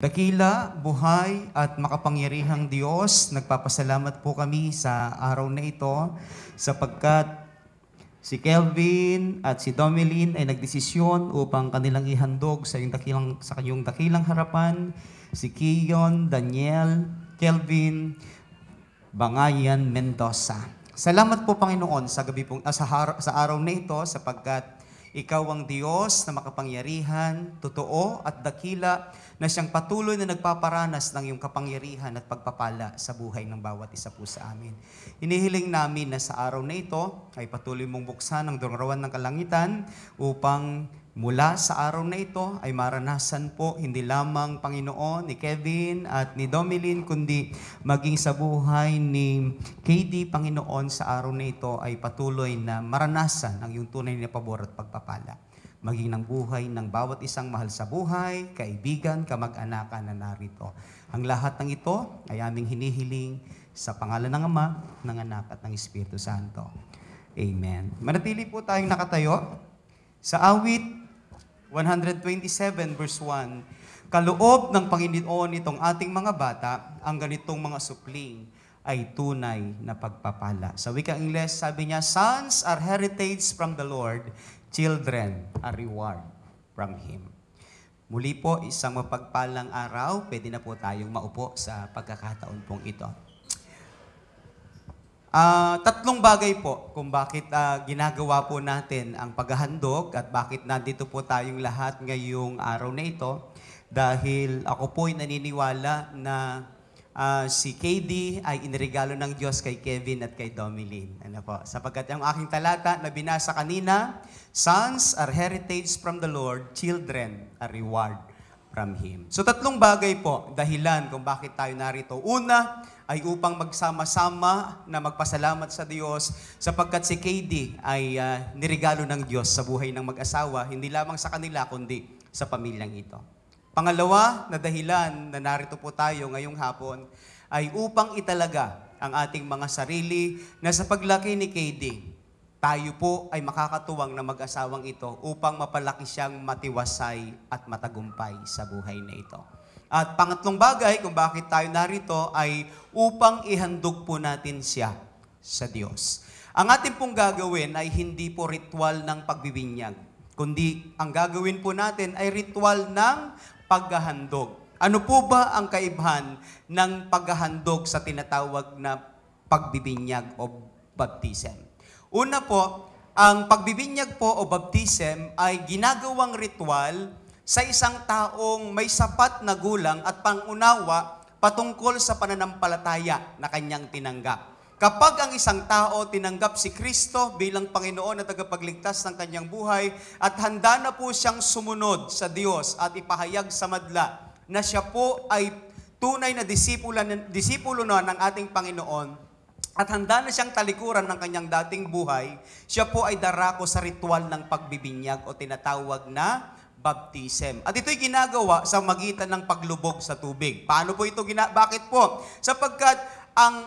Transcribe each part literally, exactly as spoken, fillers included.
Dakila, buhay at makapangyarihang Diyos, nagpapasalamat po kami sa araw na ito sapagkat si Kelvin at si Domelin ay nagdesisyon upang kanilang ihandog sa iyong dakilang, sa kanyang dakilang harapan si Kiyon, Daniel, Kelvin, Bangayan, Mendoza. Salamat po Panginoon sa gabi pong, ah, sa, har- sa araw na ito sapagkat Ikaw ang Diyos na makapangyarihan, totoo at dakila na siyang patuloy na nagpaparanas ng iyong kapangyarihan at pagpapala sa buhay ng bawat isa po sa amin. Inihiling namin na sa araw na ito ay patuloy mong buksan ang dungarawan ng kalangitan upang mula sa araw na ito ay maranasan po hindi lamang Panginoon ni Kevin at ni Domelin kundi maging sa buhay ni K D Panginoon sa araw na ito ay patuloy na maranasan ang iyong tunay na pabor at pagpapala. Maging ng buhay ng bawat isang mahal sa buhay, kaibigan, kamag-anakan na narito. Ang lahat ng ito ay aming hinihiling sa pangalan ng Ama, ng Anak at ng Espiritu Santo. Amen. Manatili po tayong nakatayo sa awit one twenty-seven verse one, kaloob ng Panginoon itong ating mga bata, ang ganitong mga supling ay tunay na pagpapala. Sa wikang Ingles, sabi niya, sons are heritage from the Lord, children are reward from Him. Muli po, isang mapagpalang araw, pwede na po tayong maupo sa pagkakataon pong ito. Uh, tatlong bagay po kung bakit uh, ginagawa po natin ang paghahandog at bakit nandito po tayong lahat ngayong araw na ito. Dahil ako po'y naniniwala na uh, si K D ay iniregalo ng Diyos kay Kevin at kay Domelin. Ano po? Sapagkat yung aking talata na binasa kanina, sons are heritage from the Lord, children are reward from Him. So tatlong bagay po, dahilan kung bakit tayo narito. Una, ay upang magsama-sama na magpasalamat sa Diyos sapagkat si K D ay uh, nirigalo ng Diyos sa buhay ng mag-asawa, hindi lamang sa kanila kundi sa pamilyang ito. Pangalawa na dahilan na narito po tayo ngayong hapon ay upang italaga ang ating mga sarili na sa paglaki ni K D, tayo po ay makakatuwang na mag-asawang ito upang mapalaki siyang matiwasay at matagumpay sa buhay na ito. At pangatlong bagay kung bakit tayo narito ay upang ihandog po natin siya sa Diyos. Ang ating pong gagawin ay hindi po ritual ng pagbibinyag, kundi ang gagawin po natin ay ritual ng paghahandog. Ano po ba ang kaibahan ng paghahandog sa tinatawag na pagbibinyag o baptism? Una po, ang pagbibinyag po o baptism ay ginagawang ritual sa isang taong may sapat na gulang at pangunawa patungkol sa pananampalataya na kanyang tinanggap. Kapag ang isang tao tinanggap si Kristo bilang Panginoon at tagapagligtas ng kanyang buhay at handa na po siyang sumunod sa Diyos at ipahayag sa madla na siya po ay tunay na disipulo, disipulo na ng ating Panginoon at handa na siyang talikuran ng kanyang dating buhay, siya po ay darako sa ritual ng pagbibinyag o tinatawag na baptism. At ito'y ginagawa sa magitan ng paglubog sa tubig. Paano po ito gina? Bakit po? Sapagkat ang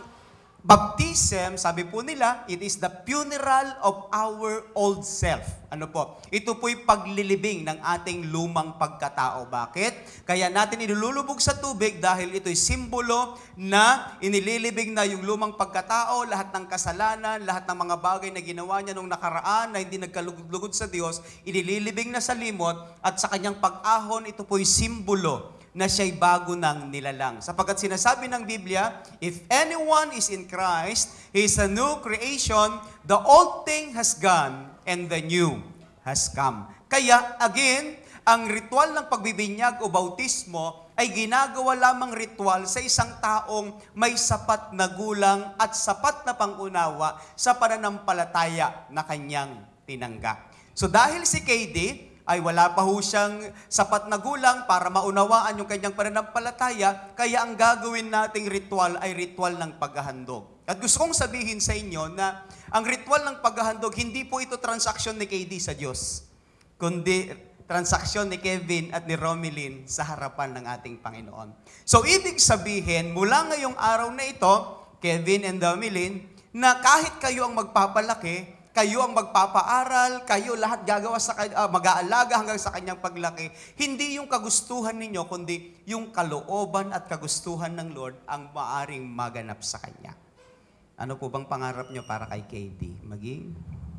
baptism, sabi po nila, it is the funeral of our old self. Ano po? Ito po'y paglilibing ng ating lumang pagkatao. Bakit? Kaya natin inilulubog sa tubig dahil ito'y simbolo na inililibing na yung lumang pagkatao, lahat ng kasalanan, lahat ng mga bagay na ginawa niya nung nakaraan na hindi nagkalugod-lugod sa Diyos, inililibing na sa limot at sa kanyang pag-ahon, ito po'y simbolo na siya'y bago ng nilalang. Sapagkat sinasabi ng Biblia, if anyone is in Christ, he is a new creation, the old thing has gone, and the new has come. Kaya, again, ang ritual ng pagbibinyag o bautismo ay ginagawa lamang ritual sa isang taong may sapat na gulang at sapat na pangunawa sa pananampalataya na kanyang tinanggap. So dahil si K D ay wala pa ho siyang sapat na gulang para maunawaan yung kanyang pananampalataya, kaya ang gagawin nating ritual ay ritual ng paghahandog. At gusto kong sabihin sa inyo na ang ritual ng paghahandog, hindi po ito transaksyon ni K D sa Diyos, kundi transaksyon ni Kevin at ni Romelin sa harapan ng ating Panginoon. So, ibig sabihin, mula ngayong araw na ito, Kevin and Domelin, na kahit kayo ang magpapalaki, kayo ang magpapaaral, kayo lahat gagawa sa uh, mag-aalaga hanggang sa kanyang paglaki. Hindi yung kagustuhan ninyo, kundi yung kalooban at kagustuhan ng Lord ang maaring maganap sa kanya. Ano po bang pangarap nyo para kay K D? Maging?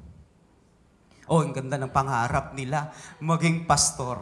Oh, ang ganda ng pangarap nila, maging pastor.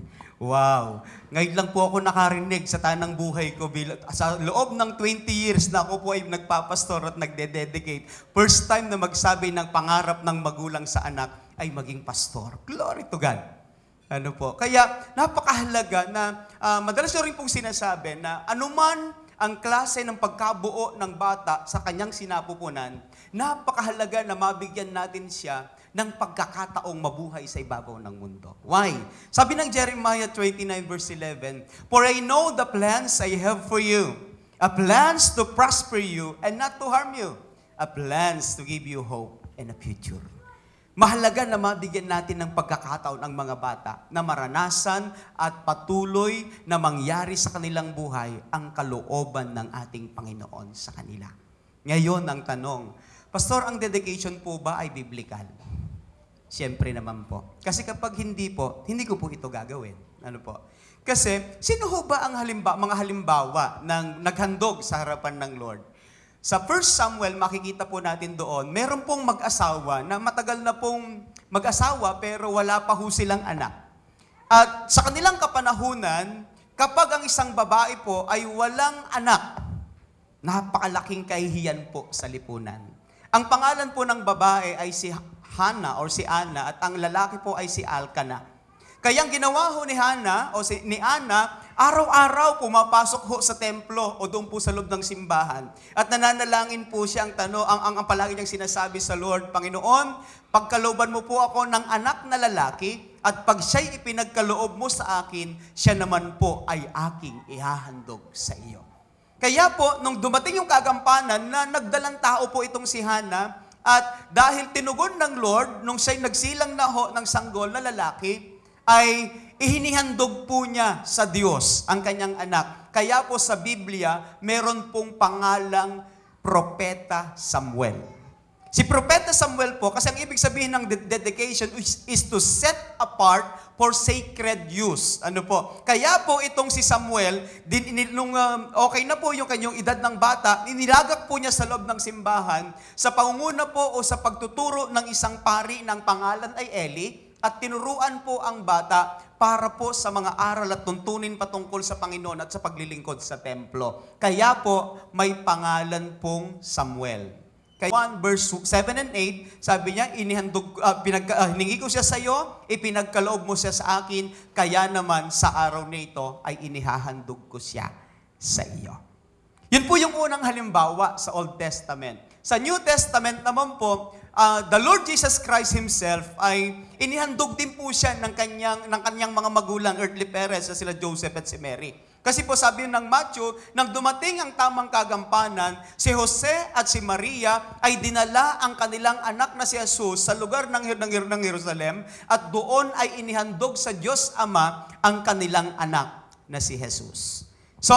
Wow! Ngayon lang po ako nakarinig sa tanang buhay ko. Sa loob ng twenty years na ako po ay nagpapastor at nagde-dedicate, first time na magsabi ng pangarap ng magulang sa anak ay maging pastor. Glory to God! Ano po? Kaya napakahalaga na uh, madalas nyo rin pong sinasabi na anuman ang klase ng pagkabuo ng bata sa kanyang sinapupunan, napakahalaga na mabigyan natin siya ng pagkakataong mabuhay sa ibabaw ng mundo. Why? Sabi ng Jeremiah twenty-nine verse eleven, "For I know the plans I have for you, a plans to prosper you and not to harm you, a plans to give you hope and a future." Mahalaga na mabigyan natin ng pagkakataon ang mga bata na maranasan at patuloy na mangyari sa kanilang buhay ang kalooban ng ating Panginoon sa kanila. Ngayon ang tanong, Pastor, ang dedication po ba ay biblical? Siyempre naman po. Kasi kapag hindi po, hindi ko po ito gagawin. Ano po? Kasi, sino ho ba ang halimbawa, mga halimbawa ng naghandog sa harapan ng Lord? Sa First Samuel, makikita po natin doon, meron pong mag-asawa na matagal na pong mag-asawa pero wala pa ho silang anak. At sa kanilang kapanahunan, kapag ang isang babae po ay walang anak, napakalaking kahihiyan po sa lipunan. Ang pangalan po ng babae ay si Hannah or si Anna at ang lalaki po ay si Alcana. Kaya ang ginawa ho ni Hannah o si, ni Anna, araw-araw pumapasok ho sa templo o doon po sa loob ng simbahan. At nananalangin po siya ang tanong, ang, ang, ang palagi niyang sinasabi sa Lord, Panginoon, pagkalooban mo po ako ng anak na lalaki at pag siya'y ipinagkaloob mo sa akin, siya naman po ay aking ihahandog sa iyo. Kaya po, nung dumating yung kagampanan na nagdalang tao po itong si Hannah, at dahil tinugon ng Lord, nung siya'y nagsilang na ho ng sanggol na lalaki, ay ihinihandog po niya sa Diyos ang kanyang anak. Kaya po sa Biblia, meron pong pangalang Propeta Samuel. Si Propeta Samuel po, kasi ang ibig sabihin ng dedication is, is to set apart for sacred use. Ano po? Kaya po itong si Samuel, din, nung um, okay na po yung kanyang edad ng bata, inilagak po niya sa loob ng simbahan sa pangunguna po o sa pagtuturo ng isang pari ng pangalan ay Eli, at tinuruan po ang bata para po sa mga aral at tuntunin patungkol sa Panginoon at sa paglilingkod sa templo. Kaya po may pangalan pong Samuel. Kaya one verse seven and eight, sabi niya, inihandog, uh, pinag, uh, hiningi ko siya sa iyo, ipinagkaloob mo siya sa akin, kaya naman sa araw na ito ay inihahandog ko siya sa iyo. Yun po yung unang halimbawa sa Old Testament. Sa New Testament naman po, uh, the Lord Jesus Christ Himself ay inihandog din po siya ng kanyang, ng kanyang mga magulang, earthly parents, na sila Joseph at si Mary. Kasi po sabi ng Matthew, nang dumating ang tamang kagampanan, si Jose at si Maria ay dinala ang kanilang anak na si Jesus sa lugar ng, ng, ng Jerusalem at doon ay inihandog sa Diyos Ama ang kanilang anak na si Jesus. So,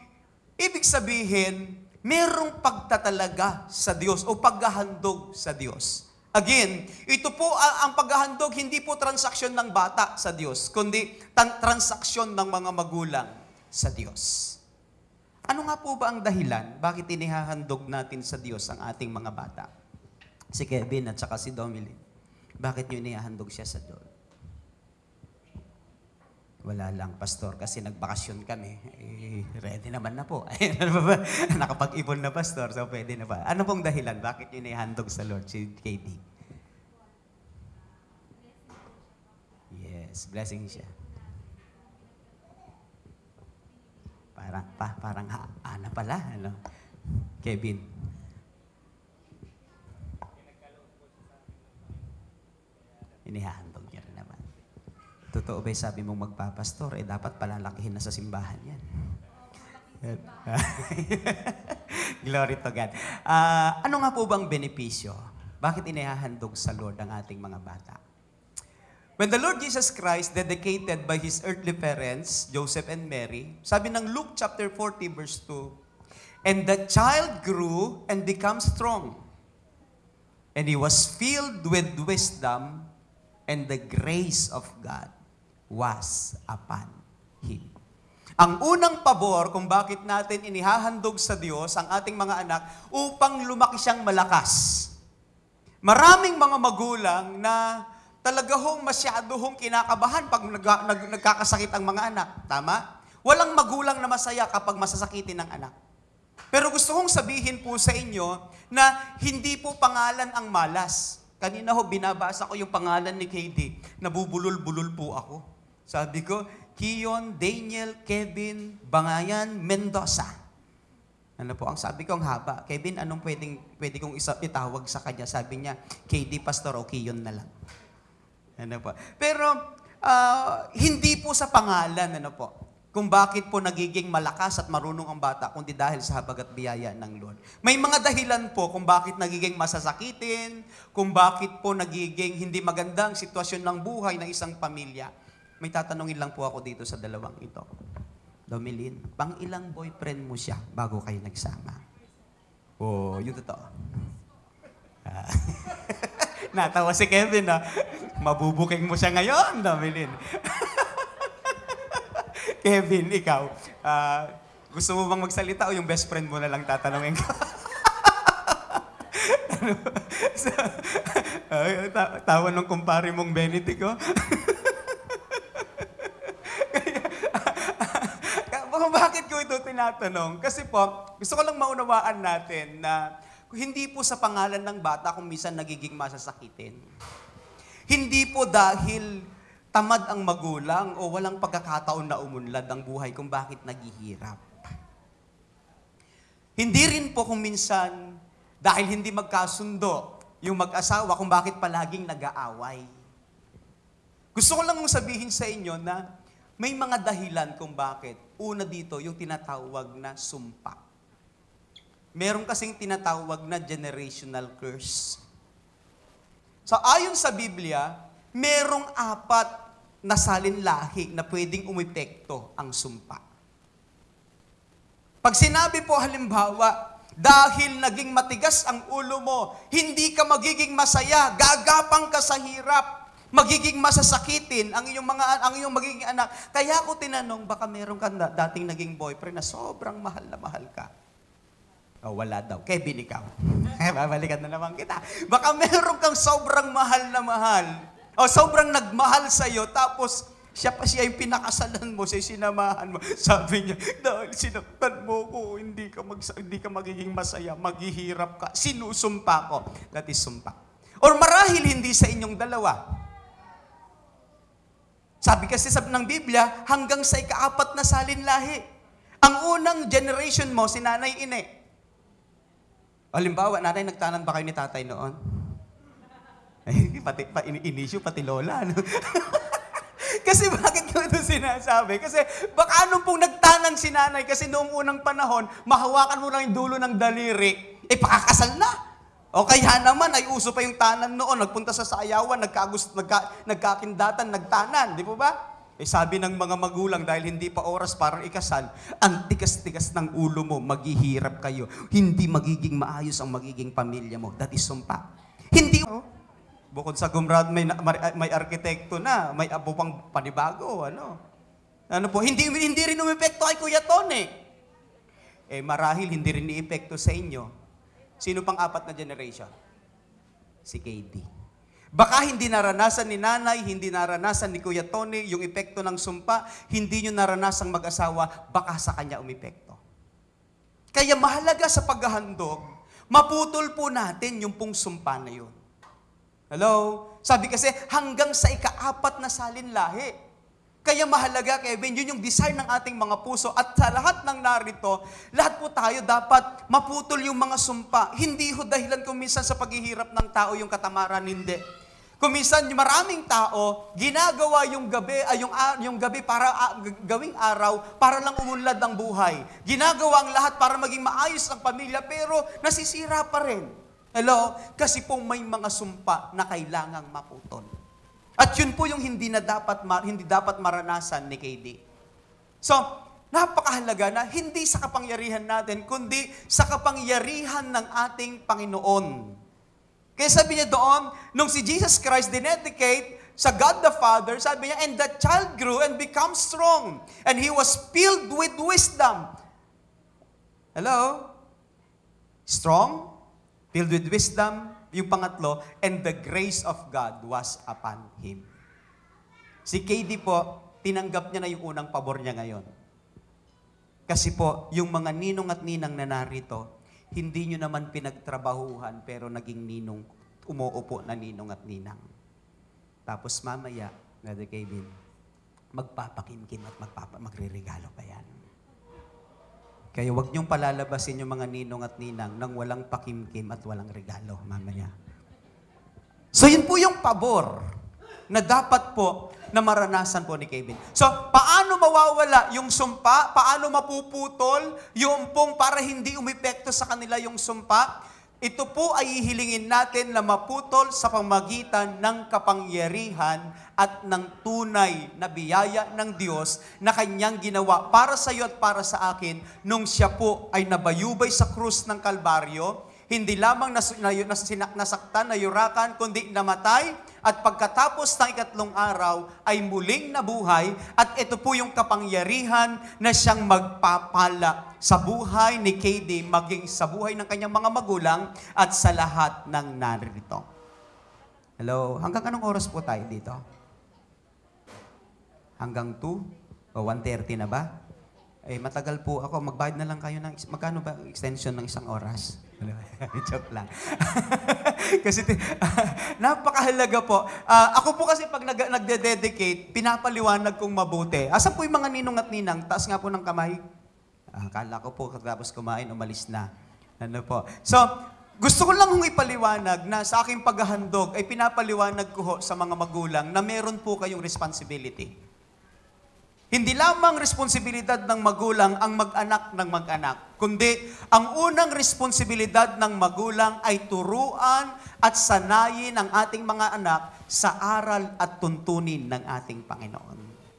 ibig sabihin, merong pagtatalaga sa Diyos o paghahandog sa Diyos. Again, ito po ang paghahandog, hindi po transaksyon ng bata sa Diyos, kundi transaksyon ng mga magulang sa Diyos. Ano nga po ba ang dahilan bakit inihahandog natin sa Diyos ang ating mga bata? Si Kevin at saka si Dominic. Bakit nyo inihahandog siya sa Diyos? Wala lang, Pastor, kasi nagbakasyon kami. Eh, ready naman na po. Nakapag-ipon na, Pastor, so pwede na ba? Ano pong dahilan bakit nyo inihahandog sa Lord, si K D? Yes, blessing siya. Parang, pa, parang ha, Ana pala, ano? Kevin. Inihahandog niya rin naman. Totoo ba sabi mong magpapastor, eh dapat palalakihin na sa simbahan yan. Glory to God. Uh, ano nga po bang benepisyo? Bakit inihahandog sa Lord ang ating mga bata? When the Lord Jesus Christ dedicated by His earthly parents, Joseph and Mary, sabi ng Luke chapter forty verse two, and the child grew and became strong. And he was filled with wisdom, and the grace of God was upon him. Ang unang pabor kung bakit natin inihahandog sa Diyos ang ating mga anak upang lumaki siyang malakas. Maraming mga magulang na talaga hong masyado hong kinakabahan pag nag, nag, nagkakasakit ang mga anak. Tama? Walang magulang na masaya kapag masasakitin ng anak. Pero gusto kong sabihin po sa inyo na hindi po pangalan ang malas. Kanina ho, binabasa ko yung pangalan ni K D. Nabubulol-bulol po ako. Sabi ko, Kiyon, Daniel, Kevin, Bangayan, Mendoza. Ano po, ang sabi ko ang haba. Kevin, anong pwedeng, pwede kong isa, itawag sa kanya? Sabi niya, K D Pastor o Kiyon na lang. Ano po. Pero, uh, hindi po sa pangalan, ano po, kung bakit po nagiging malakas at marunong ang bata, kundi dahil sa habag at biyaya ng Lord. May mga dahilan po kung bakit nagiging masasakitin, kung bakit po nagiging hindi magandang sitwasyon ng buhay ng isang pamilya. May tatanungin lang po ako dito sa dalawang ito. Domelin, pang ilang boyfriend mo siya bago kayo nagsama? Oh, yun totoo. Ah. Natawa si Kevin, ha? Mabubuking mo siya ngayon, Domelin. Kevin, ikaw, uh, gusto mo bang magsalita o yung best friend mo na lang tatanungin ko? Ano? So, uh, ta- tawa ng kumpare mong Benedict, oh. Bakit ko ito tinatanong? Kasi po, gusto ko lang maunawaan natin na hindi po sa pangalan ng bata kung minsan nagiging masasakitin. Hindi po dahil tamad ang magulang o walang pagkakataon na umunlad ang buhay kung bakit naghihirap. Hindi rin po kung minsan dahil hindi magkasundo yung mag-asawa kung bakit palaging nag-aaway. Gusto ko lang sabihin sa inyo na may mga dahilan kung bakit. Una dito, yung tinatawag na sumpa. Meron kasing tinatawag na generational curse. So ayon sa Biblia, merong apat na salinlahi na pwedeng umepekto ang sumpa. Pag sinabi po halimbawa, dahil naging matigas ang ulo mo, hindi ka magiging masaya, gagapang ka sa hirap, magiging masasakitin ang iyong mga ang iyong magiging anak. Kaya ako tinanong, baka meron kang dating naging boyfriend na sobrang mahal na mahal ka. Oh, wala daw. Kevin, ikaw. Babalikan na naman kita. Baka meron kang sobrang mahal na mahal. O sobrang nagmahal sa'yo, tapos siya pa siya yung pinakasalan mo, siya yung sinamahan mo. Sabi niya, dahil sinaktan mo ko, hindi ka, mag, hindi ka magiging masaya, maghihirap ka, sinusumpa ko. That is sumpa. Or marahil hindi sa inyong dalawa. Sabi kasi sa ng Biblia, hanggang sa ikaapat na salinlahi. Ang unang generation mo, si Nanay Ine. Halimbawa, nanay, nagtanan ba kayo ni tatay noon? Ay, pati, pa, in-issue, pati lola. No? Kasi bakit ko ito sinasabi? Kasi baka anong pong nagtanan si nanay, kasi noong unang panahon, mahawakan mo lang yung dulo ng daliri, eh pakakasal na. O kaya naman, ay uso pa yung tanan noon. Nagpunta sa sayawan, nagkagust, nagka, nagkakindatan, nagtanan. Di po ba? Eh sabi ng mga magulang, dahil hindi pa oras parang ikasal, ang tigas-tigas ng ulo mo, maghihirap kayo. Hindi magiging maayos ang magiging pamilya mo. That is sumpa. Hindi, oh. Bukod sa gumrad, may, may arkitekto na, may abo pang panibago, ano. Ano po, hindi, hindi rin umepekto kay Kuya Tony. Eh marahil hindi rin i-epekto sa inyo. Sino pang apat na generation? Si K D. Baka hindi naranasan ni nanay, hindi naranasan ni Kuya Tony yung epekto ng sumpa, hindi nyo naranasang mag-asawa, baka sa kanya umepekto. Kaya mahalaga sa paghahandog, maputol po natin yung pong sumpa na yun. Hello? Sabi kasi hanggang sa ikaapat na salinlahi. Kaya mahalaga, Kevin, yun yung desire ng ating mga puso. At sa lahat ng narito, lahat po tayo dapat maputol yung mga sumpa. Hindi ho dahilan kung minsan sa paghihirap ng tao yung katamaran, hindi. Kung minsan maraming tao, ginagawa yung gabi, ay yung, yung gabi para uh, gawing araw, para lang umunlad ang buhay. Ginagawa ang lahat para maging maayos ang pamilya, pero nasisira pa rin. Hello? Kasi po may mga sumpa na kailangang maputol. At yun po yung hindi na dapat hindi dapat maranasan ni K D. So, napakahalaga na hindi sa kapangyarihan natin, kundi sa kapangyarihan ng ating Panginoon. Kaya sabi niya doon, nung si Jesus Christ dinedicate sa God the Father, sabi niya, and the child grew and became strong, and he was filled with wisdom. Hello? Strong, filled with wisdom, yung pangatlo, and the grace of God was upon him. Si K D po, tinanggap niya na yung unang pabor niya ngayon. Kasi po, yung mga ninong at ninang na narito, hindi nyo naman pinagtrabahuhan, pero naging ninong, umuupo na ninong at ninang. Tapos mamaya, Brother Kevin, magpapakimkim at magpapa, magre-regalo pa yan. Kaya huwag niyong palalabasin yung mga ninong at ninang nang walang pakimkim at walang regalo mamaya. So yun po yung pabor na dapat po na maranasan po ni Kevin. So, paano mawawala yung sumpa? Paano mapuputol yung pong para hindi umepekto sa kanila yung sumpa? Ito po ay hihilingin natin na maputol sa pamagitan ng kapangyarihan at ng tunay na biyaya ng Diyos na Kanyang ginawa para sa iyo at para sa akin nung siya po ay nabayubay sa krus ng Kalbaryo. Hindi lamang nas, na, nas, nasaktan, nayurakan, kundi namatay at pagkatapos ng ikatlong araw ay muling nabuhay at ito po yung kapangyarihan na siyang magpapala sa buhay ni K D, maging sa buhay ng kanyang mga magulang at sa lahat ng narito. Hello? Hanggang anong oras po tayo dito? Hanggang two? O one thirty na ba? Eh, matagal po ako. Magbayad na lang kayo ng, magkano ba ang extension ng isang oras? Joke lang. Kasi napakahalaga po. Uh, ako po kasi pag nag- nagde-dedicate, pinapaliwanag kong mabuti. Asa po yung mga ninong at ninang? Taas nga po ng kamay. Uh, kala ko po, tapos kumain, umalis na. Ano po? So, gusto ko lang hong ipaliwanag na sa aking paghahandog ay pinapaliwanag ko ho sa mga magulang na meron po kayong responsibility. Hindi lamang responsibilidad ng magulang ang mag-anak ng mag-anak, kundi ang unang responsibilidad ng magulang ay turuan at sanayin ang ating mga anak sa aral at tuntunin ng ating Panginoon.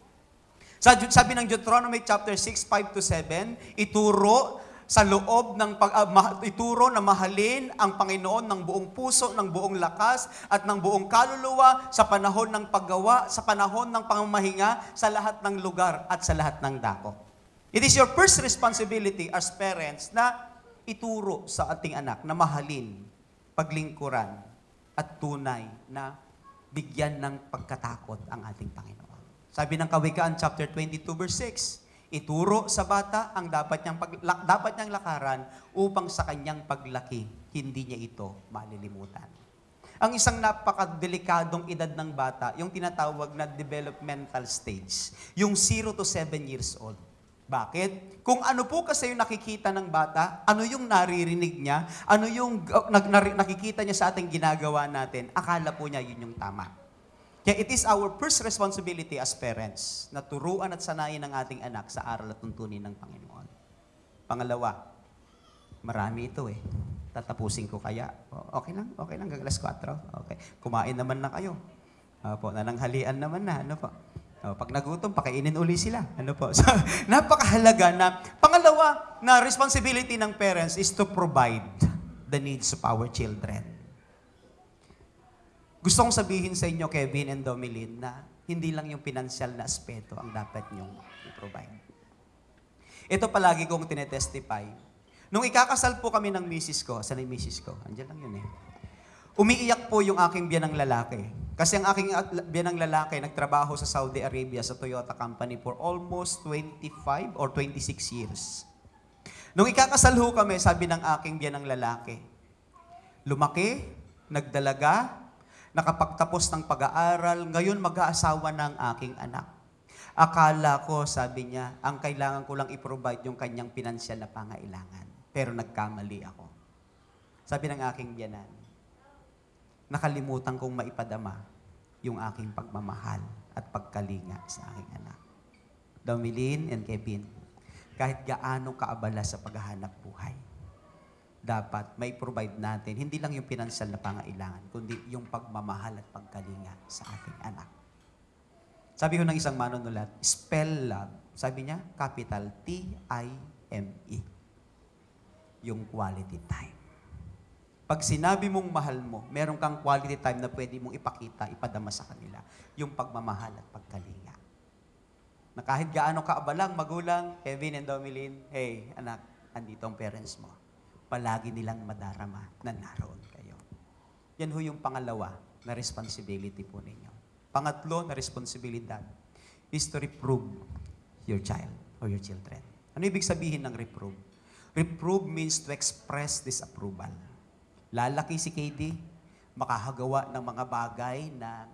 Sabi ng Deuteronomy chapter six, five to seven, ituro sa loob ng pag, uh, ma, ituro na mahalin ang Panginoon ng buong puso, ng buong lakas, at ng buong kaluluwa sa panahon ng paggawa, sa panahon ng pangmahinga, sa lahat ng lugar at sa lahat ng dako. It is your first responsibility as parents na ituro sa ating anak na mahalin, paglingkuran, at tunay na bigyan ng pagkatakot ang ating Panginoon. Sabi ng Kawikaan chapter twenty-two verse six, ituro sa bata ang dapat niyang, pag, dapat niyang lakaran upang sa kanyang paglaki, hindi niya ito malilimutan. Ang isang napakadelikadong edad ng bata, yung tinatawag na developmental stage, yung zero to seven years old. Bakit? Kung ano po kasi yung nakikita ng bata, ano yung naririnig niya, ano yung uh, nakikita niya sa ating ginagawa natin, akala po niya yun yung tama. Kaya it is our first responsibility as parents na turuan at sanayin ang ating anak sa aral at tuntunin ng Panginoon. Pangalawa, marami ito eh. Tatapusin ko kaya. Okay lang, okay lang, gagalas kwatro. Okay. Kumain naman na kayo. Opo, nananghalian naman na. Ano po? O, pag nagutom, pakainin uli sila. Ano po? So, napakahalaga na, pangalawa na responsibility ng parents is to provide the needs of our children. Gusto kong sabihin sa inyo, Kevin and Domilin, na hindi lang yung pinansyal na aspeto ang dapat nyong i-provide. Ito palagi kong tinetestify. Nung ikakasal po kami ng misis ko, saan yung misis ko? Andiyan lang yun eh. Umiiyak po yung aking biyanang lalaki. Kasi ang aking biyanang lalaki nagtrabaho sa Saudi Arabia sa Toyota Company for almost twenty-five or twenty-six years. Nung ikakasal ho kami, sabi ng aking biyanang lalaki, lumaki, nagdalaga, nakapagtapos ng pag-aaral, ngayon mag-aasawa ng aking anak. Akala ko, sabi niya, ang kailangan ko lang i-provide yung kanyang pinansyal na pangailangan. Pero nagkamali ako. Sabi ng aking biyanan, nakalimutan kong maipadama yung aking pagmamahal at pagkalinga sa aking anak. Domilin and Kevin, kahit gaano kaabala sa paghahanap buhay, dapat may provide natin, hindi lang yung pinansyal na pangailangan, kundi yung pagmamahal at pagkalinga sa ating anak. Sabi ko ng isang manunulat, spell love, sabi niya, capital T I M E. Yung quality time. Pag sinabi mong mahal mo, meron kang quality time na pwede mong ipakita, ipadama sa kanila, yung pagmamahal at pagkalinga. Na kahit gaano kaabalang magulang, Kevin and Domelin, hey, anak, andito ang parents mo. Palagi nilang madarama na naroon kayo. Yan ho yung pangalawa na responsibility po ninyo. Pangatlo na responsibilidad is to reprove your child or your children. Ano ibig sabihin ng reprove? Reprove means to express disapproval. Lalaki si K D, makakagawa ng mga bagay na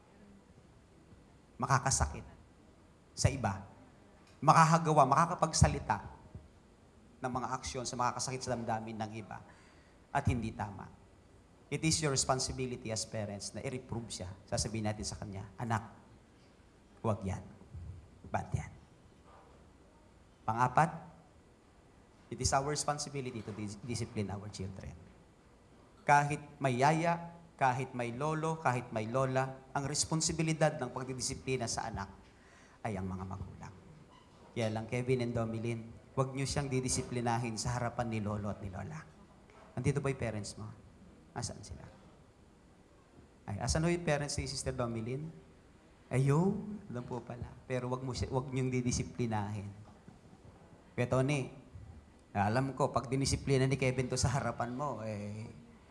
makakasakit sa iba. Makakagawa, makakapagsalita ng mga aksyon sa makakasakit sa damdamin ng iba at hindi tama. It is your responsibility as parents na i-reprove siya. Sasabihin natin sa kanya, anak, huwag yan. Bad yan. Pang-apat, it is our responsibility to dis- discipline our children. Kahit may yaya, kahit may lolo, kahit may lola, ang responsibilidad ng pagdidisiplina sa anak ay ang mga magulang. Kaya lang, Kevin and Domelin, huwag niyo siyang didisiplinahin sa harapan ni lolo at ni lola. Nandito ba yung parents mo? Asaan sila? Ay, asan ho yung parents ni Sister Domelin? Ayun, alam po pala. Pero wag mo siya, wag niyong didisiplinahin. Kaya Tony, alam ko, pag dinisiplina ni Kevin to sa harapan mo, eh,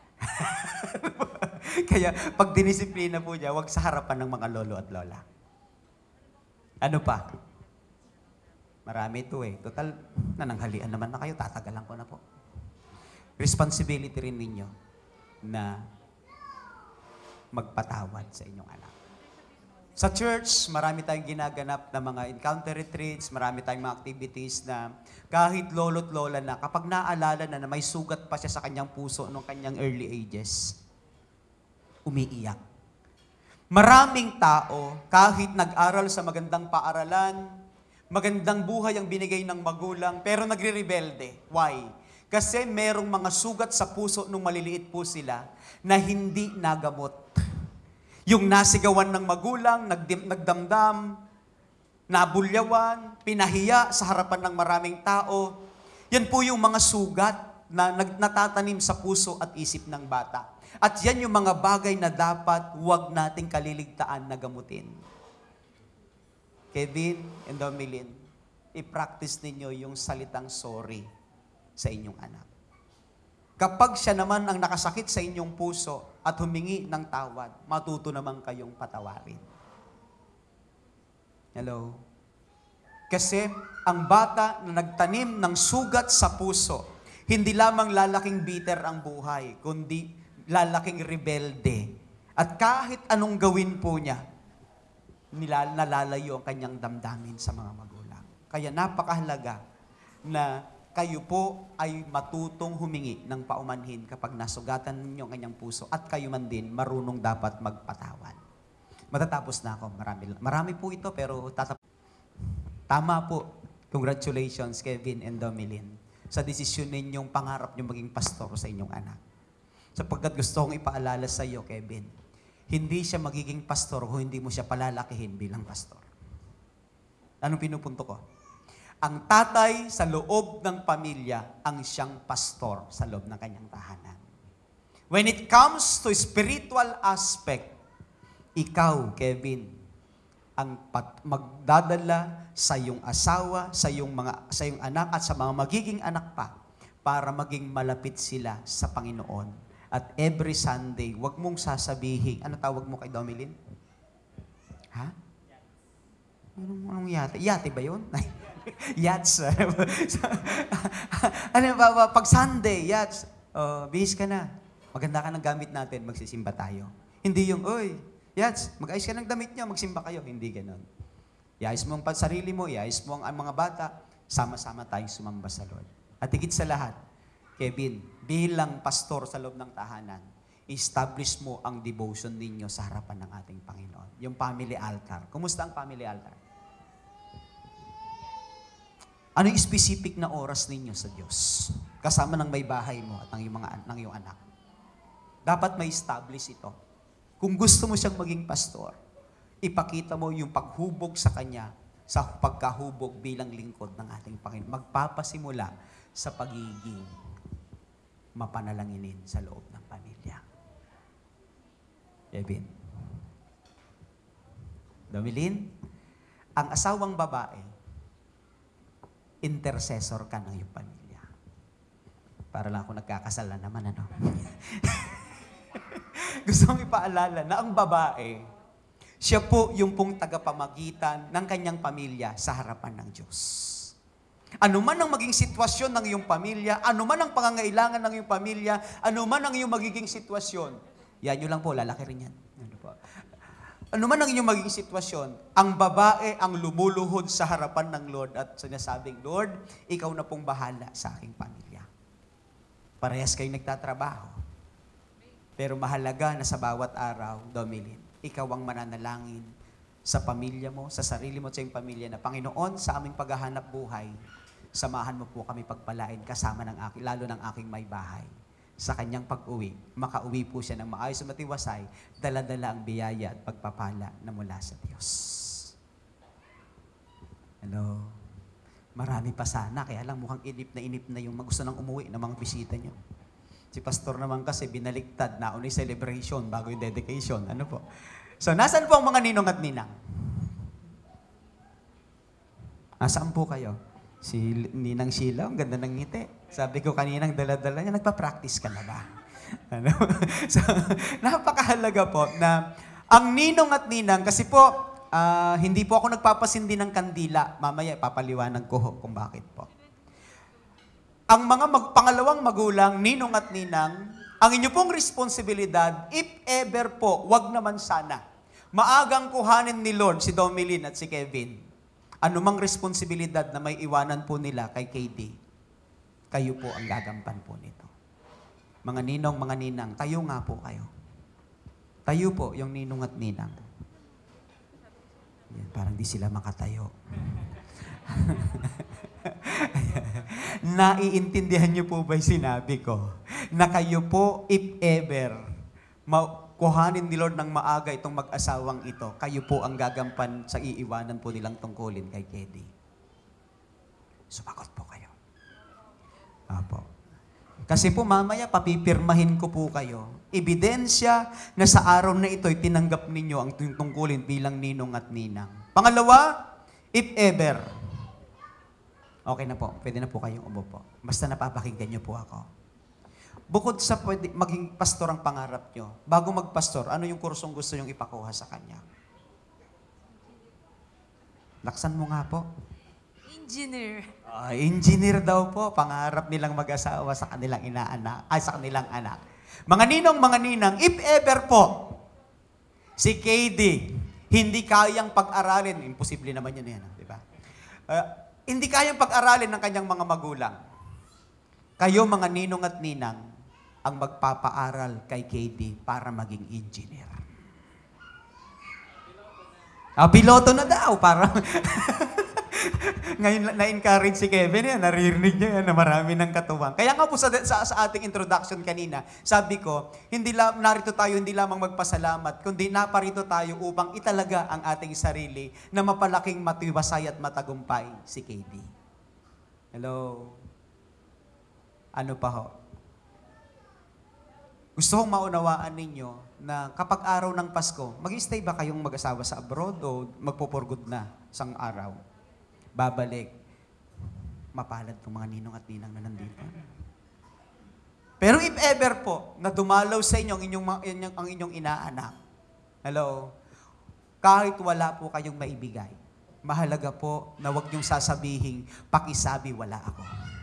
kaya pag dinisiplina po niya, wag sa harapan ng mga lolo at lola. Ano pa? Marami ito eh. Total, nananghalian naman na kayo, tatagalan ko na po. Responsibility rin ninyo na magpatawad sa inyong anak. Sa church, marami tayong ginaganap na mga encounter retreats, marami tayong mga activities na kahit lolo't lola na, kapag naalala na na may sugat pa siya sa kanyang puso noong kanyang early ages, umiiyak. Maraming tao, kahit nag-aral sa magandang paaralan, magandang buhay ang binigay ng magulang, pero nagre-rebelde. Why? Kasi merong mga sugat sa puso nung maliliit po sila na hindi nagamot. Yung nasigawan ng magulang, nagdim, nagdamdam, nabulyawan, pinahiya sa harapan ng maraming tao. Yan po yung mga sugat na natatanim sa puso at isip ng bata. At yan yung mga bagay na dapat huwag nating kaliligtaan na gamutin. Kevin and Domelin, i-practice ninyo yung salitang sorry sa inyong anak. Kapag siya naman ang nakasakit sa inyong puso at humingi ng tawad, matuto naman kayong patawarin. Hello? Kasi ang bata na nagtanim ng sugat sa puso, hindi lamang lalaking bitter ang buhay, kundi lalaking rebelde. At kahit anong gawin po niya, nilal- nalalayo ang kanyang damdamin sa mga magulang. Kaya napakahalaga na kayo po ay matutong humingi ng paumanhin kapag nasugatan ninyo ang kanyang puso at kayo man din marunong dapat magpatawad. Matatapos na ako. Marami, marami po ito pero tatap- tama po. Congratulations, Kevin and Domelin, sa desisyon ninyong pangarap nyo maging pastor sa inyong anak. Sapagkat gusto kong ipaalala sa iyo, Kevin, hindi siya magiging pastor kung hindi mo siya palalakihin bilang pastor. Anong pinupunto ko? Ang tatay sa loob ng pamilya ang siyang pastor sa loob ng kanyang tahanan. When it comes to spiritual aspect, ikaw, Kevin, ang pat- magdadala sa iyong asawa, sa iyong mga sa iyong anak at sa mga magiging anak pa para maging malapit sila sa Panginoon. At every Sunday, wag mong sasabihin, ano tawag mo kay Domelin? Ha? Anong, anong yate? Yate ba yun? Yats. Ano ba, ba? Pag Sunday, yats. Oh, bihis ka na. Maganda ka ng gamit natin, magsisimba tayo. Hindi yung, oy, yats, mag-ayos ka ng damit niya, magsimba kayo. Hindi ganon. Iayos mo ang sarili mo, iayos mo ang, ang mga bata, sama-sama tayong sumamba sa Lord. At higit sa lahat, Kevin, bilang pastor sa loob ng tahanan, establish mo ang devotion ninyo sa harapan ng ating Panginoon. Yung family altar. Kumusta ang family altar? Ano yung specific na oras ninyo sa Diyos? Kasama ng may bahay mo at ng iyong, mga, ng iyong anak. Dapat may establish ito. Kung gusto mo siyang maging pastor, ipakita mo yung paghubog sa Kanya sa pagkahubog bilang lingkod ng ating Panginoon. Magpapasimula sa pagiging mapanalanginin sa loob ng pamilya. Kevin. Domilin, ang asawang babae, intercessor ka ng iyong pamilya. Para lang ako nagkakasal na naman, ano? Gusto kong ipaalala na ang babae, siya po yung pong tagapamagitan ng kanyang pamilya sa harapan ng Diyos. Ano man ang maging sitwasyon ng iyong pamilya, ano man ang pangangailangan ng iyong pamilya, ano man ang iyong magiging sitwasyon, yan yun lang po, lalaki rin yan. Ano po? Ano man ang inyong magiging sitwasyon, ang babae ang lumuluhod sa harapan ng Lord at sinasabing, Lord, ikaw na pong bahala sa aking pamilya. Parehas kayo nagtatrabaho. Pero mahalaga na sa bawat araw, Domilin, ikaw ang mananalangin sa pamilya mo, sa sarili mo at sa iyong pamilya na, Panginoon, sa aming paghahanap buhay, samahan mo po kami pagpalain kasama ng aking, lalo ng aking may bahay. Sa kanyang pag-uwi, makauwi po siya ng maayos at matiwasay, dala-dala ang biyaya at pagpapala na mula sa Diyos. Hello? Marami pa sana, kaya lang mukhang inip na inip na yung gusto nang umuwi ng mga bisita nyo. Si pastor naman kasi binaliktad na unay celebration bago yung dedication. Ano po? So, nasaan po ang mga ninong at ninang? Nasaan po kayo? Si Ninang Sheila, ang ganda ng ngiti. Sabi ko kaninang dala-dala niya, nagpa-practice ka na ba? Ano? So, napakahalaga po na ang ninong at ninang, kasi po, uh, hindi po ako nagpapasindi ng kandila. Mamaya, papaliwanag ko kung bakit po. Ang mga mag, pangalawang magulang, ninong at ninang, ang inyo pong responsibilidad, if ever po, wag naman sana, maagang kuhanin ni Lord si Domilin at si Kevin. Anumang responsibilidad na may iwanan po nila kay K D, kayo po ang gagampan po nito. Mga ninong, mga ninang, tayo nga po kayo. Tayo po, yung ninong at ninang. Yan, parang di sila makatayo. Naiintindihan niyo po ba yung sinabi ko? Na kayo po, if ever, kuhanin ni Lord ng maaga itong mag-asawang ito, kayo po ang gagampan sa iiwanan po nilang tungkulin kay Kedi. Sumagot po kayo. Apo. Kasi po mamaya papipirmahin ko po kayo. Ebidensya na sa araw na ito'y tinanggap ninyo ang tungkulin bilang ninong at ninang. Pangalawa, if ever, okay na po, pwede na po kayong umupo. Basta napapakinggan niyo po ako. Bukod sa pwede, maging pastor ang pangarap nyo, bago magpastor, ano yung kursong gusto nyong ipakuha sa kanya? Laksan mo nga po. Engineer. Uh, engineer daw po, pangarap nilang mag-asawa sa kanilang inaanak, ay sa kanilang anak. Mga ninong, mga ninang, if ever po, si K D, hindi kayang pag-aralin, imposible naman yun yan, di ba? Uh, hindi kayang pag-aralin ng kanyang mga magulang. Kayo, mga ninong at ninang, ang magpapaaral kay K D para maging engineer. Ah, piloto na daw, para ngayon na-encourage si Kevin yan, naririnig niya yan na marami ng katuwang. Kaya nga po sa, sa, sa ating introduction kanina, sabi ko, hindi la, narito tayo hindi lamang magpasalamat, kundi naparito tayo upang italaga ang ating sarili na mapalaking matiwasay at matagumpay si K D. Hello? Ano pa ho? Gusto kong maunawaan ninyo na kapag araw ng Pasko, mag-stay ba kayong mag-asawa sa abroad o magpupurgod na sang araw? Babalik. Mapalad po mga ninong at ninang na nandito. Pero if ever po, na dumalaw sa inyo ang inyong, inyong, ang inyong inaanak, hello, kahit wala po kayong maibigay, mahalaga po na huwag niyong sasabihin, pakisabi wala ako.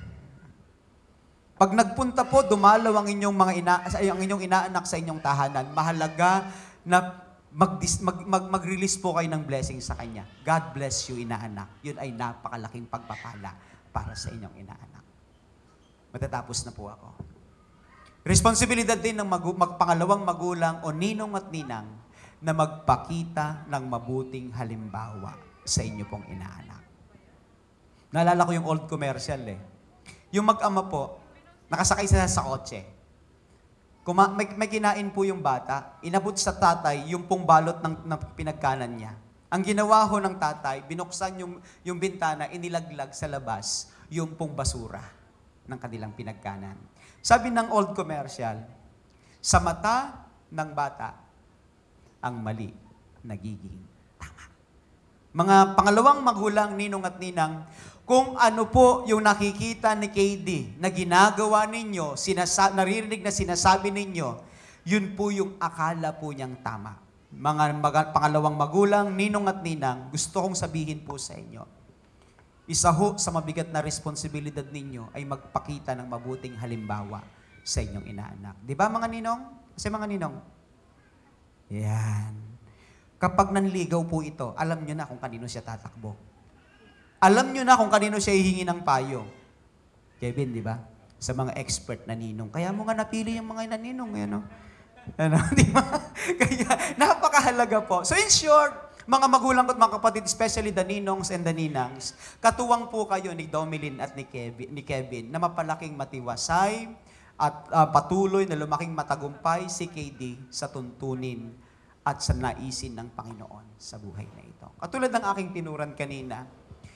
Pag nagpunta po, dumalaw ang inyong mga ina, ang inyong inaanak sa inyong tahanan, mahalaga na mag, mag, mag, mag-release po kayo ng blessing sa kanya. God bless you, inaanak. Yun ay napakalaking pagpapala para sa inyong inaanak. Matatapos na po ako. Responsibilidad din ng mag, magpangalawang magulang o ninong at ninang na magpakita ng mabuting halimbawa sa inyo pong inaanak. Naalala ko yung old commercial eh. Yung mag-ama po, nakasakay sila sa kotse. Kuma, may, may kinain po yung bata, inabot sa tatay yung pong balot ng, ng pinagkanan niya. Ang ginawa ho ng tatay, binuksan yung, yung bintana, inilaglag sa labas yung pong basura. ng kanilang pinagkanan. Sabi ng old commercial, sa mata ng bata, ang mali nagiging tama. Mga pangalawang magulang, ninong at ninang, kung ano po yung nakikita ni K D na ginagawa ninyo, sinasa- naririnig na sinasabi ninyo, yun po yung akala po niyang tama. Mga mag- pangalawang magulang, ninong at ninang, gusto kong sabihin po sa inyo, isa ho sa mabigat na responsibilidad ninyo ay magpakita ng mabuting halimbawa sa inyong inaanak. Di ba mga ninong? Kasi mga ninong, yan. Kapag nanligaw po ito, alam nyo na kung kanino siya tatakbo. Alam nyo na kung kanino siya hihingi ng payo. Kevin, di ba? Sa mga expert na ninong. Kaya mo nga napili yung mga naninong. Ano? Ano? Di ba? Kaya napakahalaga po. So in short, mga magulang at mga kapatid, especially the ninongs and the ninangs, katuwang po kayo ni Domilin at ni Kevin, ni Kevin na mapalaking matiwasay at uh, patuloy na lumaking matagumpay si K D sa tuntunin at sa naisin ng Panginoon sa buhay na ito. Katulad ng aking tinuran kanina,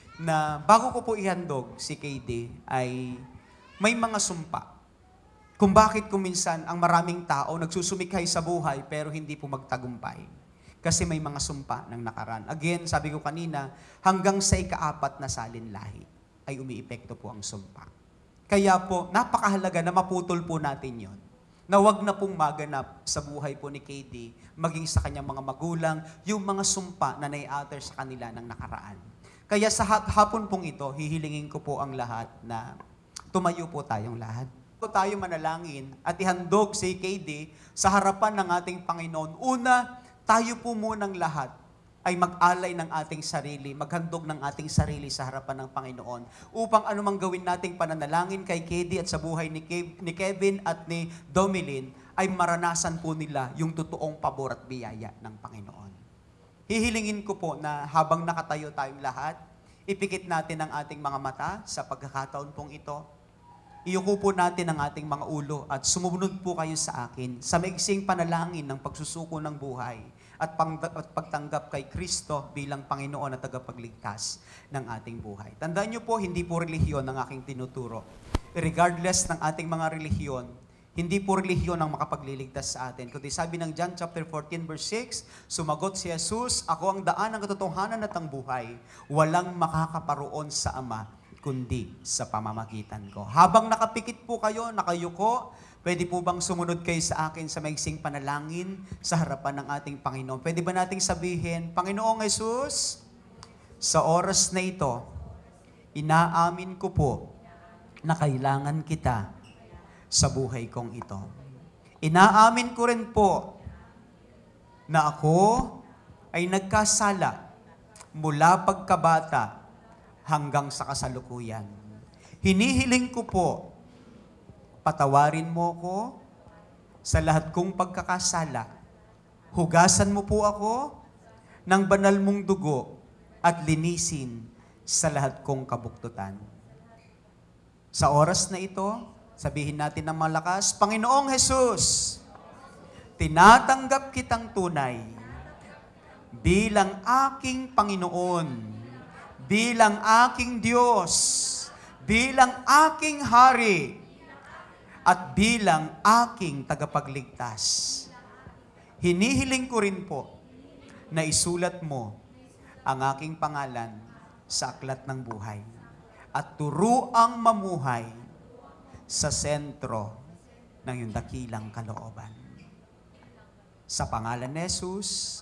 na bago ko po ihandog si K D ay may mga sumpa. Kung bakit kuminsan ang maraming tao nagsusumikhay sa buhay pero hindi po magtagumpay. Kasi may mga sumpa ng nakaraan. Again, sabi ko kanina, hanggang sa ikaapat na salin lahi ay umiipekto po ang sumpa. Kaya po, napakahalaga na maputol po natin yon. Na wag na pong maganap sa buhay po ni K D, maging sa kanyang mga magulang, yung mga sumpa na nai-utter sa kanila ng nakaraan. Kaya sa hapon pong ito, hihilingin ko po ang lahat na tumayo po tayong lahat. Kung tayo manalangin at ihandog si K D sa harapan ng ating Panginoon, una, tayo po munang lahat ay mag-alay ng ating sarili, maghandog ng ating sarili sa harapan ng Panginoon upang anumang gawin nating pananalangin kay K D at sa buhay ni, Kev, ni Kevin at ni Domilin ay maranasan po nila yung totoong pabor at biyaya ng Panginoon. Hihilingin ko po na habang nakatayo tayong lahat, ipikit natin ang ating mga mata sa pagkakataon pong ito. Iyuko po natin ang ating mga ulo at sumunod po kayo sa akin sa maiksing panalangin ng pagsusuko ng buhay at, pang, at pagtanggap kay Kristo bilang Panginoon at tagapagligtas ng ating buhay. Tandaan niyo po, hindi po relihiyon ang aking tinuturo. Regardless ng ating mga relihiyon, hindi po relihiyon ang makapagliligtas sa atin. Kundi sabi ng John chapter fourteen verse six, sumagot si Jesus, ako ang daan, ang katotohanan at ang buhay. Walang makakaparoon sa Ama, kundi sa pamamagitan ko. Habang nakapikit po kayo, nakayuko, pwede po bang sumunod kayo sa akin sa maiksing panalangin sa harapan ng ating Panginoon? Pwede ba nating sabihin, Panginoong Jesus, sa oras na ito, inaamin ko po na kailangan kita sa buhay kong ito. Inaamin ko rin po na ako ay nagkasala mula pagkabata hanggang sa kasalukuyan. Hinihiling ko po, patawarin mo ko sa lahat kong pagkakasala. Hugasan mo po ako ng banal mong dugo at linisin sa lahat kong kabuktutan. Sa oras na ito, sabihin natin ng malakas, Panginoong Jesus, tinatanggap kitang tunay bilang aking Panginoon, bilang aking Diyos, bilang aking Hari, at bilang aking tagapagligtas. Hinihiling ko rin po na isulat mo ang aking pangalan sa aklat ng buhay at turuang mamuhay sa sentro ng iyong dakilang kalooban. Sa pangalan ni Jesus,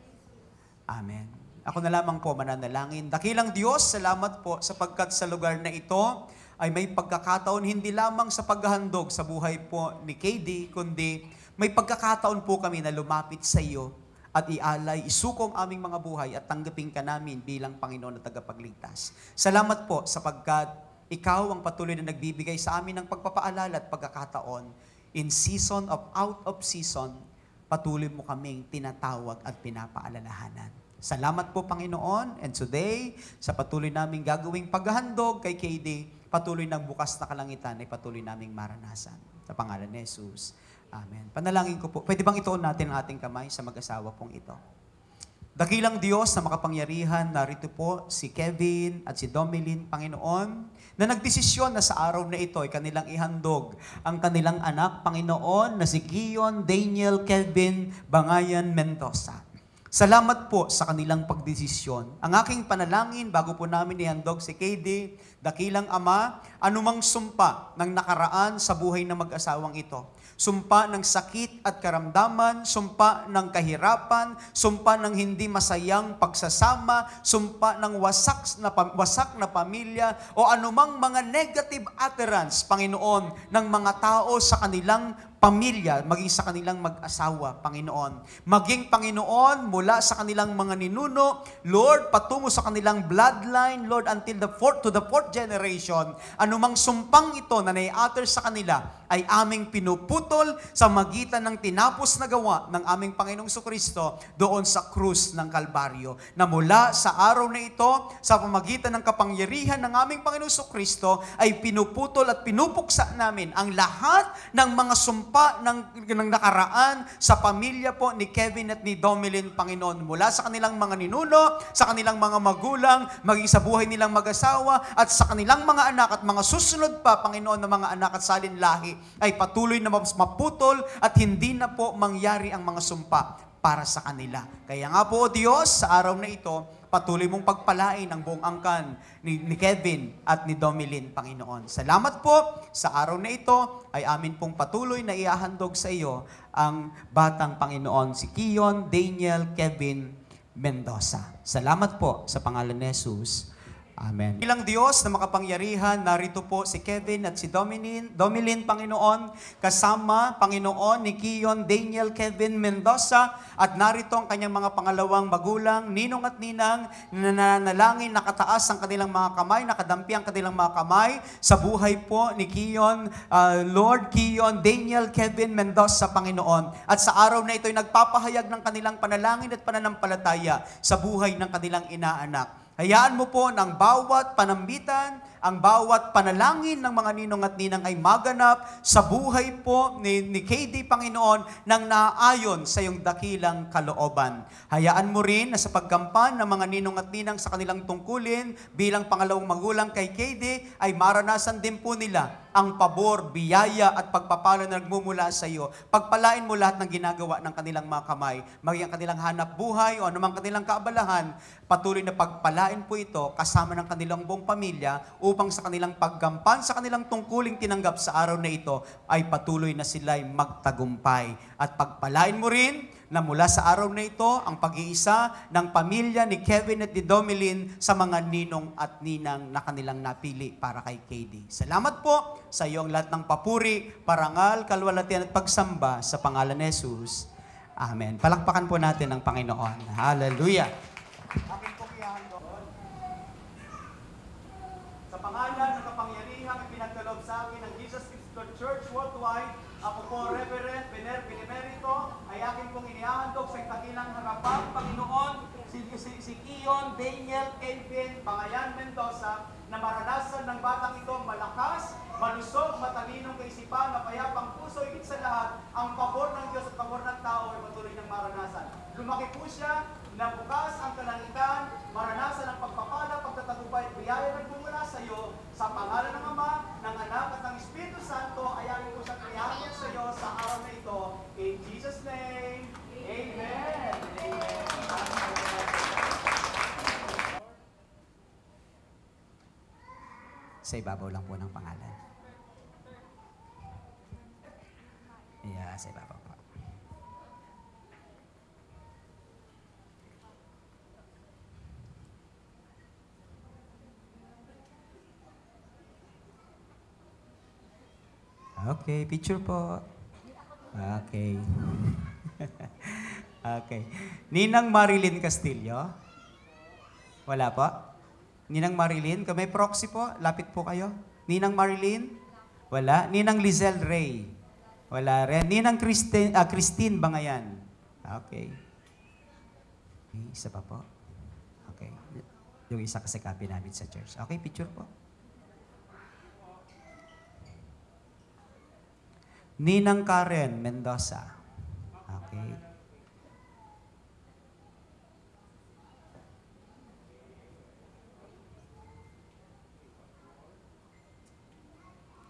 Amen. Ako na lamang po mananalangin. Dakilang Diyos, salamat po sapagkat sa lugar na ito ay may pagkakataon hindi lamang sa paghahandog sa buhay po ni K D, kundi may pagkakataon po kami na lumapit sa iyo at ialay, isukong aming mga buhay at tanggapin ka namin bilang Panginoon at tagapagligtas. Salamat po sapagkat ikaw ang patuloy na nagbibigay sa amin ng pagpapaalala at pagkakataon. In season of out of season, patuloy mo kaming tinatawag at pinapaalalahanan. Salamat po, Panginoon. And today, sa patuloy naming gagawing paghahandog kay K D, patuloy ng bukas na kalangitan ay patuloy naming maranasan. Sa pangalan ni Jesus. Amen. Panalangin ko po. Pwede bang ituon natin ang ating kamay sa mag-asawa pong ito? Dakilang Diyos na makapangyarihan, narito po si Kevin at si Domilin, Panginoon. na nagdesisyon na sa araw na ito ay kanilang ihandog ang kanilang anak, Panginoon, na si Kion Daniel Kelvin Bangayan Mendoza. Salamat po sa kanilang pagdesisyon. Ang aking panalangin bago po namin ihandog si K D, dakilang Ama, anumang sumpa ng nakaraan sa buhay ng mag-asawang ito. Sumpa ng sakit at karamdaman, sumpa ng kahirapan, sumpa ng hindi masayang pagsasama, sumpa ng wasak na, wasak na pamilya, o anumang mga negative utterance, Panginoon, ng mga tao sa kanilang pamilya, maging sa kanilang mag-asawa, Panginoon. Maging, Panginoon, mula sa kanilang mga ninuno, Lord, patungo sa kanilang bloodline, Lord, until the fourth, to the fourth generation, anumang sumpang ito na nai-utter sa kanila, ay aming pinuputol sa magitan ng tinapos na gawa ng aming Panginoong Jesucristo doon sa krus ng Kalbaryo. Na mula sa araw na ito, sa pamagitan ng kapangyarihan ng aming Panginoong Jesucristo, ay pinuputol at pinupuksa namin ang lahat ng mga sumpa ng, ng nakaraan sa pamilya po ni Kevin at ni Domelin, Panginoon. Mula sa kanilang mga ninuno, sa kanilang mga magulang, maging sa buhay nilang mag-asawa, at sa kanilang mga anak at mga susunod pa, Panginoon, ng mga anak at salinlahi, ay patuloy na maputol at hindi na po mangyari ang mga sumpa para sa kanila. Kaya nga po, O Diyos, sa araw na ito, patuloy mong pagpalain ang buong angkan ni, ni Kevin at ni Domelin, Panginoon. Salamat po sa araw na ito, ay amin pong patuloy na iahandog sa iyo ang batang Panginoon, si Kion Daniel Kevin Mendoza. Salamat po sa pangalan ni Jesus. Amen. Bilang Diyos na makapangyarihan, narito po si Kevin at si Domelin, Domelin, Panginoon, kasama, Panginoon, ni Kion Daniel Kevin Mendoza, at narito ang kanyang mga pangalawang magulang, ninong at ninang, na nanalangin, nakataas ang kanilang mga kamay, nakadampi ang kanilang mga kamay sa buhay po ni Kion, uh, Lord Kion Daniel Kevin Mendoza, Panginoon. At sa araw na ito ay nagpapahayag ng kanilang panalangin at pananampalataya sa buhay ng kanilang inaanak. Hayaan mo po ng bawat panambitan, ang bawat panalangin ng mga ninong at ninang ay maganap sa buhay po ni, ni K D, Panginoon, nang naayon sa iyong dakilang kalooban. Hayaan mo rin na sa pagkampan ng mga ninong at ninang sa kanilang tungkulin bilang pangalawang magulang kay K D, ay maranasan din po nila ang pabor, biyaya at pagpapala na nagmumula sa iyo. Pagpalain mo lahat ng ginagawa ng kanilang mga kamay, maging ang kanilang hanap buhay o anumang kanilang kaabalahan, patuloy na pagpalain po ito kasama ng kanilang buong pamilya upang sa kanilang paggampan, sa kanilang tungkuling tinanggap sa araw na ito, ay patuloy na sila'y magtagumpay. At pagpalain mo rin na mula sa araw na ito, ang pag-iisa ng pamilya ni Kevin at ni Domelin sa mga ninong at ninang na kanilang napili para kay K D. Salamat po sa iyong lahat ng papuri, parangal, kalwalatian at pagsamba sa pangalan ni Jesus. Amen. Palakpakan po natin ang Panginoon. Hallelujah. Akin po ihahandog. Sa pangalan ng kapangyarihan ipinagkaloob sa akin ng Jesus Christ Church Worldwide, ako po, Reverend Bener Benemerito, ay akin pong inihahandog sa itakilang harapan, Panginoon, si, si, si Kion Daniel Kevin Bangayan Mendoza, na maranasan ng batang ito malakas, malusog, matalinong kaisipan, mapayapang puso, higit sa lahat, ang pabor ng Diyos at pabor ng tao ay patuloy ng maranasan. Lumaki po siya, nabukas ang kalangitan, maranasan ang pagpapala, pagtatagumpay at biyaya na nagmumula sa iyo, sa pangalan ng Ama, ng Anak at ng Espiritu Santo, ayahin ko siyang ihatid sa iyo sa araw na ito. In Jesus' name, Amen. Amen. Sa ibabaw lang po ng pangalan. Yeah, sa ibabaw po. Okay, picture po. Okay. Okay. Ninang Marilyn Castillo? Wala po? Ninang Marilyn, may proxy po, lapit po kayo. Ninang Marilyn? Wala. Ninang Lizelle Ray? Wala rin. Ninang Christine, ah, Christine Bangayan? Okay. Okay. Isa pa po. Okay. Yung isa kasi copy namin sa church. Okay, picture po. Ninang Karen Mendoza. Okay.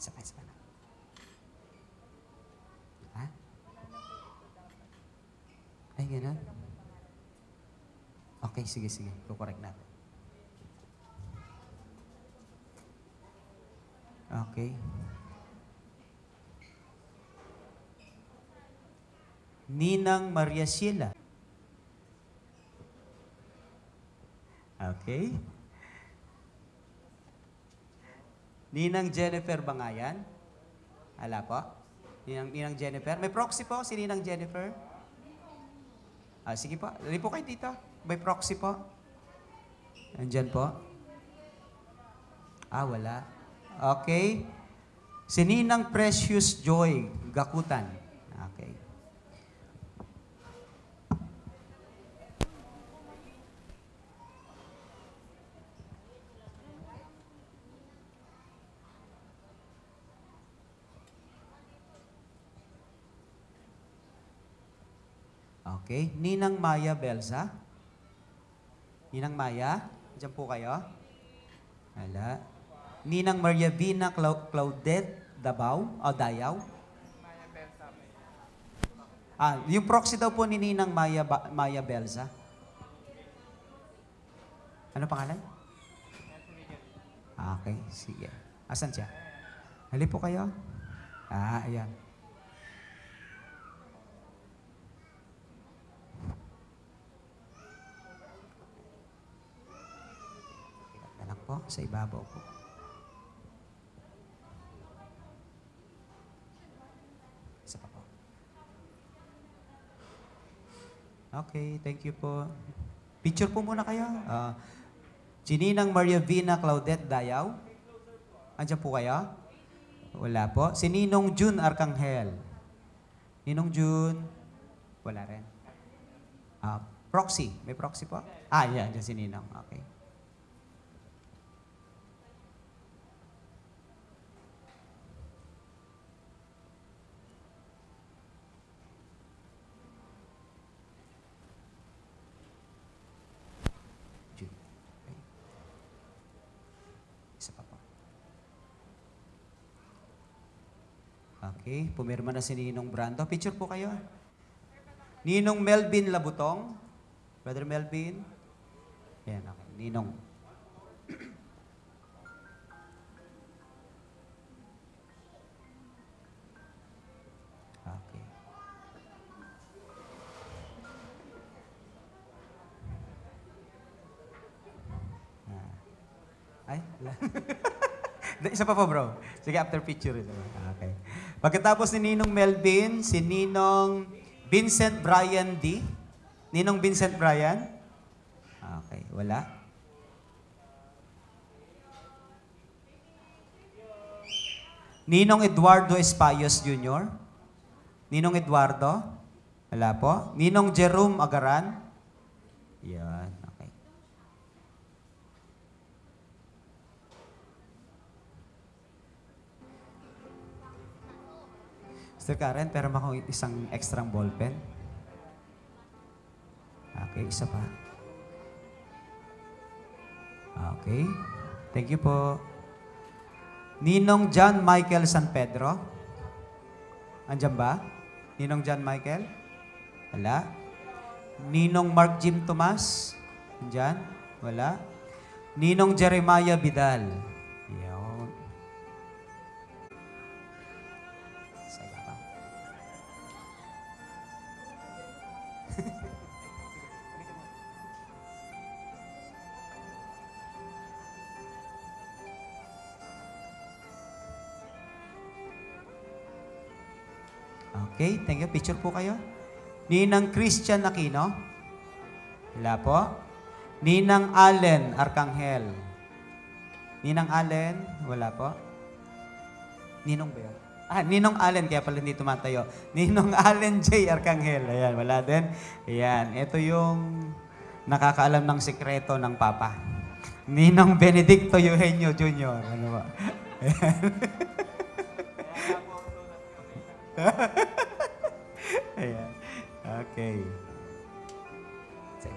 Isa pa, isa pa na. Ha? Ay, gano'n? Okay, sige, sige. Kukorek natin. Okay. Ninang Maria Sheila. Okay. Ninang Jennifer Bangayan. Ala po. Ninang, Ninang Jennifer. May proxy po si Ninang Jennifer. Ah, sige po. Dali po kayo dito. May proxy po. Andyan po. Ah, wala. Okay. Si Ninang Precious Joy Gakutan. Okay. Okay. Ninang Maya Belza. Ninang Maya, diyan po kayo. Wala. Ninang Maria Vina Clau- Claudette Dabaw, o Dayaw. Ah, yung proxy daw po ni Ninang Maya, Ba- Maya Belza. Ano pangalan? Ah, okay, sige. Asan siya? Hali po kayo. Ah, ayan. Na lang po, sa ibabaw po. Isa pa po. Okay, thank you po. Picture po muna kayo. Ah, si Ninang Maria Vina Claudette Dayaw. Andiyan po kayo? Wala po. Si Ninong June Arcangel. Ninong June. Wala rin. Ah, proxy. May proxy po? Ah, yan. Diyan si Ninong. Okay. June. Okay. Isa pa po. Okay. Pumirma na si Ninong Brando. Picture po kayo. Ninong Melvin Labutong. Brother Melvin. Yan, okay. Ninong. Okay. Ah. Ay, wala. Isa pa po, bro. Sige, after picture. Isa pa. Okay. Pagkatapos ni Ninong Melvin, si Ninong Vincent Brian D. Ninong Vincent Brian? Okay, wala. Ninong Eduardo Espayos Junior? Ninong Eduardo? Wala po. Ninong Jerome Agaran? Yan, okay. Mister Karen, pero ako isang extra ballpen. Okay, isa pa. Okay. Thank you po. Ninong John Michael San Pedro. Andiyan ba? Ninong John Michael? Wala. Ninong Mark Jim Tomas? Andiyan? Wala. Ninong Jeremiah Vidal? Yun. Sa iba. Okay, thank you. Picture po kayo. Ninang Christian Aquino. Wala po. Ninang Allen Arcangel. Ninang Allen. Wala po. Ninong ba yun? Ah, Ninong Allen. Kaya pala hindi tumatayo. Ninong Allen J. Arcangel. Ayan, wala din. Ayan, ito yung nakakaalam ng sikreto ng Papa. Ninong Benedicto Eugenio Junior Ano ba? Ayan. Okay. Sige.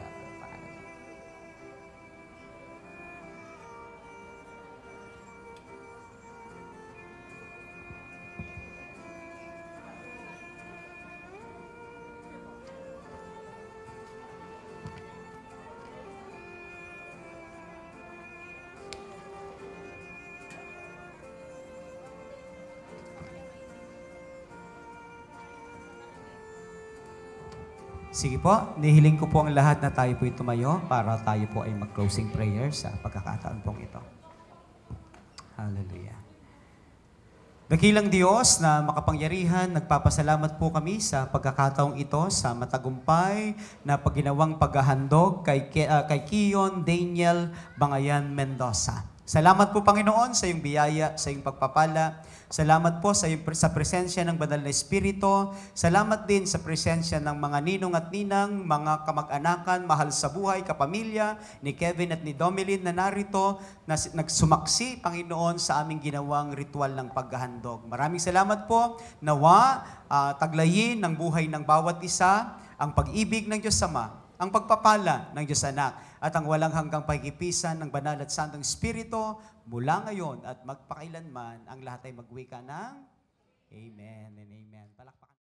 Sige po, nihiling ko po ang lahat na tayo po'y tumayo para tayo po ay mag-closing prayer sa pagkakataon pong ito. Hallelujah. Dakilang Diyos na makapangyarihan, nagpapasalamat po kami sa pagkakataong ito sa matagumpay na pagginawang paghahandog kay, uh, kay Kion Daniel Bangayan Mendoza. Salamat po Panginoon sa iyong biyaya, sa iyong pagpapala. Salamat po sa, iyong, sa presensya ng Banal na Espiritu. Salamat din sa presensya ng mga ninong at ninang, mga kamag-anakan, mahal sa buhay, kapamilya, ni Kevin at ni Domelin na narito, na nagsumaksi, Panginoon, sa aming ginawang ritual ng paghahandog. Maraming salamat po. Nawa, uh, taglayin ng buhay ng bawat isa, ang pag-ibig ng Diyos Ama, ang pagpapala ng Diyos Anak, at ang walang hanggang pagkikipisan ng Banal at Santong Espiritu mula ngayon at magpakailanman, ang lahat ay magwika ng Amen and Amen. Palakpakan.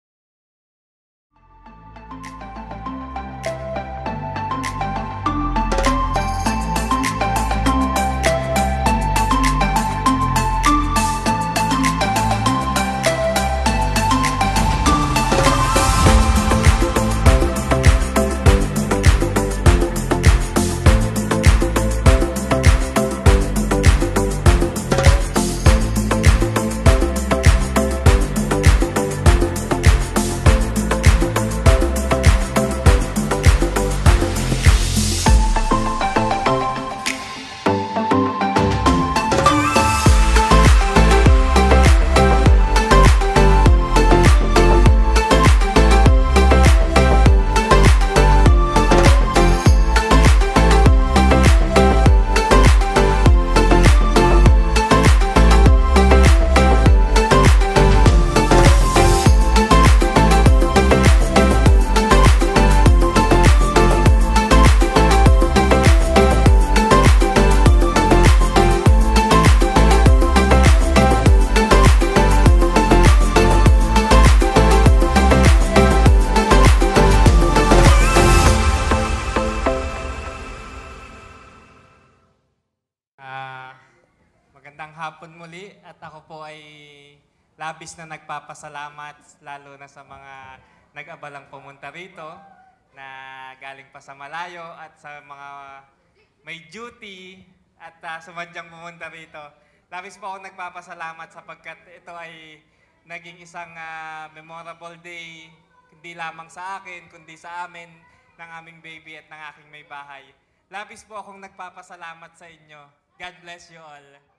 Magandang hapon muli at ako po ay labis na nagpapasalamat lalo na sa mga nag-abalang pumunta rito na galing pa sa malayo at sa mga may duty at uh, sumadyang pumunta rito. Labis po ako nagpapasalamat sapagkat ito ay naging isang uh, memorable day hindi lamang sa akin kundi sa amin ng aming baby at ng aking may bahay. Labis po akong nagpapasalamat sa inyo. God bless you all.